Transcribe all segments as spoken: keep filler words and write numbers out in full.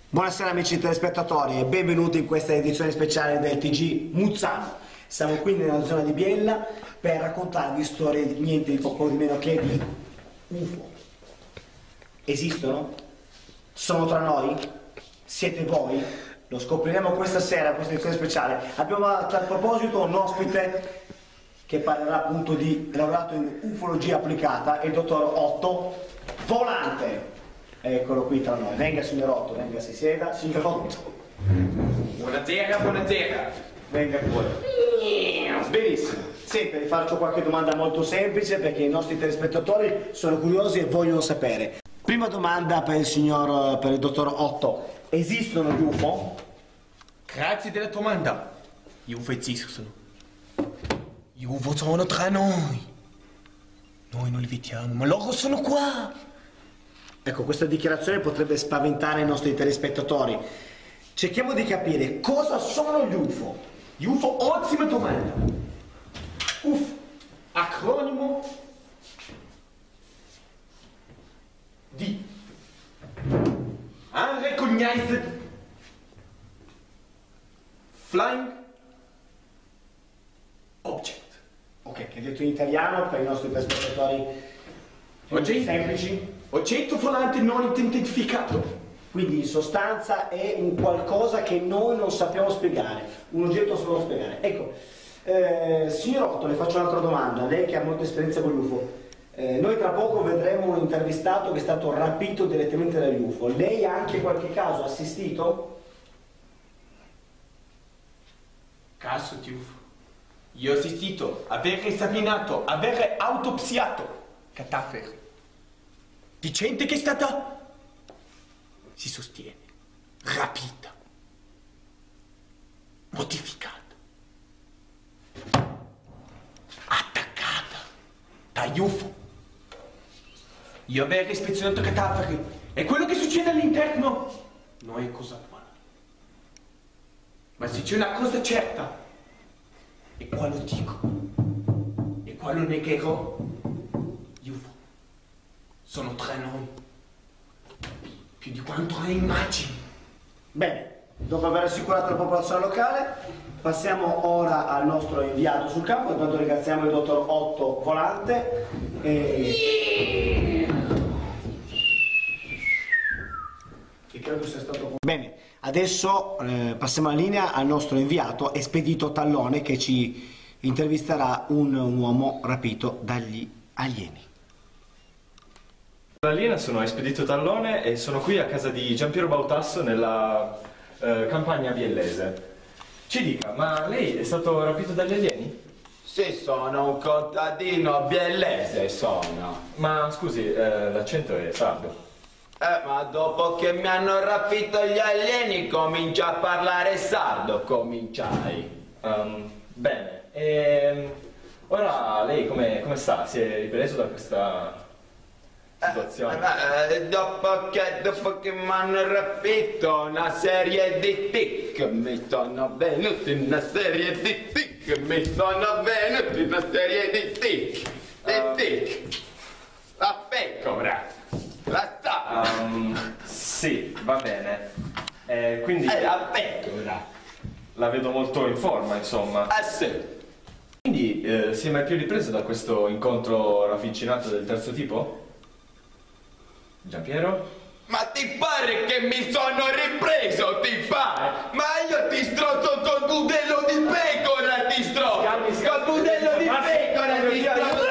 Buonasera amici telespettatori e benvenuti in questa edizione speciale del T G Muzzano. Siamo qui nella zona di Biella per raccontarvi storie di niente di poco di meno che di U F O. Esistono? Sono tra noi? Siete voi? Lo scopriremo questa sera in questa edizione speciale. Abbiamo a tal proposito un ospite che parlerà appunto di laureato in ufologia applicata, il dottor Otto Volante. Eccolo qui tra noi. Venga signor Otto, venga, si sieda. Signor Otto. Buonasera, buonasera. Venga pure. Benissimo. Senta, vi faccio qualche domanda molto semplice perché i nostri telespettatori sono curiosi e vogliono sapere. Prima domanda per il signor, per il dottor Otto. Esistono gli U F O? Grazie della domanda. Gli U F O esistono. Gli U F O sono tra noi. Noi non li vediamo, ma loro sono qua. Ecco, questa dichiarazione potrebbe spaventare i nostri telespettatori. Cerchiamo di capire cosa sono gli U F O. Gli U F O, ottima domanda. U F O, acronimo di Unrecognized Flying Object. Ok, che detto in italiano per i nostri telespettatori più Oggetti. semplici. Oggetto volante non identificato. Quindi in sostanza è un qualcosa che noi non sappiamo spiegare, un oggetto solo spiegare. Ecco, eh, signor Otto, le faccio un'altra domanda, lei che ha molta esperienza con gli U F O. Eh, noi tra poco vedremo un intervistato che è stato rapito direttamente dagli U F O. Lei ha anche qualche caso assistito? Caso di U F O. Io ho assistito, aver esaminato, aver autopsiato cadaveri di gente che è stata, si sostiene, rapita, modificata, attaccata dagli U F O. Io aver ispezionato cadaveri e quello che succede all'interno non è cosa buona. Ma se c'è una cosa certa, e qua lo dico, e qua lo negherò, gli U F O sono tra noi, più di quanto ne immagini. Bene, dopo aver assicurato la popolazione locale, passiamo ora al nostro inviato sul campo. Intanto ringraziamo il dottor Otto Volante. E... che credo sia stato... Bene, adesso eh, passiamo la linea al nostro inviato Espedito Tallone che ci intervisterà un, un uomo rapito dagli alieni. La linea, sono Espedito Tallone e sono qui a casa di Giampiero Bautasso nella eh, campagna biellese. Ci dica, ma lei è stato rapito dagli alieni? Sì, sono un contadino biellese, sono. Ma scusi, eh, l'accento è sardo. Eh, ma dopo che mi hanno rapito gli alieni comincia a parlare sardo, cominciai. Um, bene, e ora lei come, come sta? Si è ripreso da questa situazione? Eh, eh, dopo che, dopo che mi hanno rapito una serie di tic, mi sono venuti una serie di tic, mi sono venuti una serie di tic, di Uh. tic. La pecora, la sa. Um, sì, va bene. Eh, quindi È la pecora. la vedo molto in forma, insomma. Ah sì. Quindi eh, si è mai più ripreso da questo incontro ravvicinato del terzo tipo? Giampiero? Ma ti pare che mi sono ripreso, ti pare? Ma io ti strozzo col budello di pecora, ti strozzo! Scalmi, scalmi. Col budello di pecora, ti strozzo!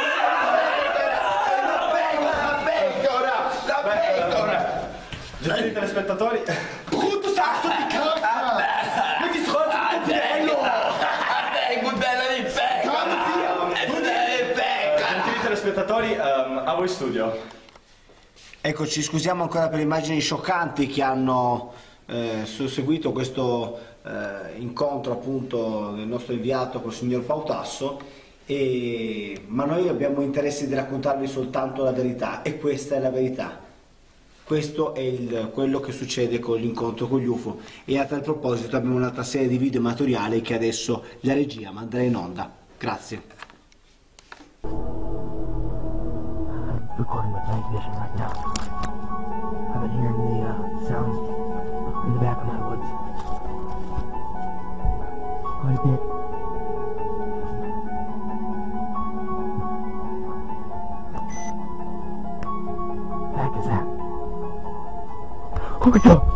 La pecora, la pecora, la pecora! Gentili telespettatori, Brutto sacco di cazzo! Ma ti strozzo col budello! Il budello di pecora! Il budello di pecora! gentili telespettatori, um, a voi studio. Ecco, ci scusiamo ancora per le immagini scioccanti che hanno eh, susseguito questo eh, incontro appunto del nostro inviato col signor Bautasso, e... ma noi abbiamo interesse di raccontarvi soltanto la verità, e questa è la verità. Questo è il, quello che succede con l'incontro con gli U F O, e a tal proposito abbiamo un'altra serie di video materiali che adesso la regia manderà in onda. Grazie. Recording with night vision right now. I've been hearing the uh, sounds Guardi. Eh, cos'è? Oh mio Dio!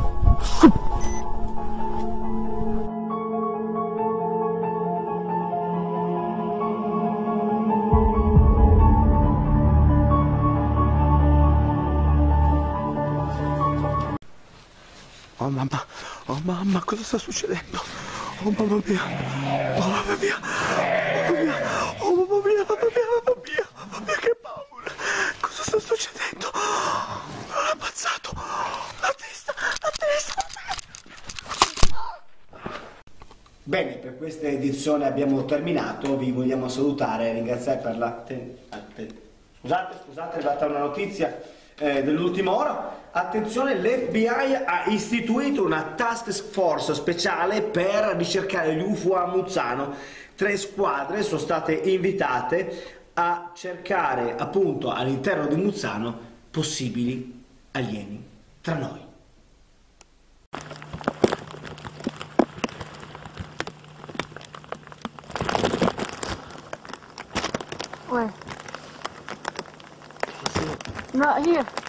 Oh mamma, oh mamma, cosa sta succedendo? Oh mamma mia, oh mamma mia, mamma mia, oh mamma mia, mamma mia, mamma mia, mamma mia, che paura! Cosa sta succedendo? L'ho ammazzato! La testa, la testa! Bene, per questa edizione abbiamo terminato, vi vogliamo salutare e ringraziare per la... Scusate, scusate, è arrivata una notizia eh, dell'ultima ora. Attenzione, l'F B I ha istituito una task force speciale per ricercare gli U F O a Muzzano. Tre squadre sono state invitate a cercare appunto all'interno di Muzzano possibili alieni tra noi. Where? Not here.